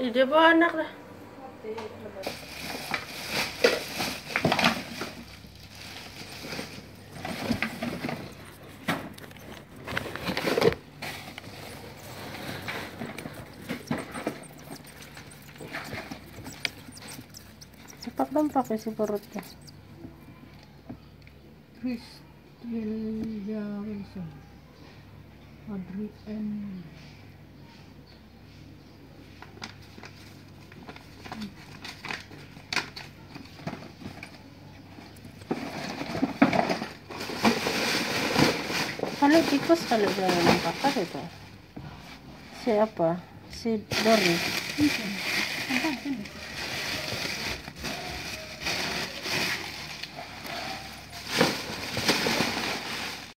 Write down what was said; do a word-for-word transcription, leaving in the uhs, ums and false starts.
Ih, dia bawa anak dah. Cepat dong pakai si perutnya. Christilia Wilson, Audrey N. Kalau tikus kalau jalan yang kakak itu. Siapa? Si Doris. Apa?